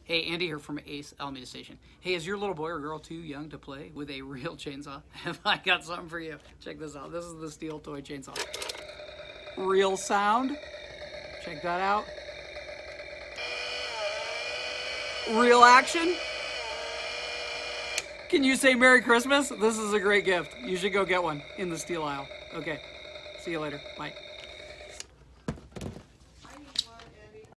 Hey, Andy here from Ace Alameda Station. Hey, is your little boy or girl too young to play with a real chainsaw? Have I got something for you? Check this out. This is the STIHL toy chainsaw. Real sound. Check that out. Real action. Can you say Merry Christmas? This is a great gift. You should go get one in the STIHL aisle. Okay. See you later. Bye.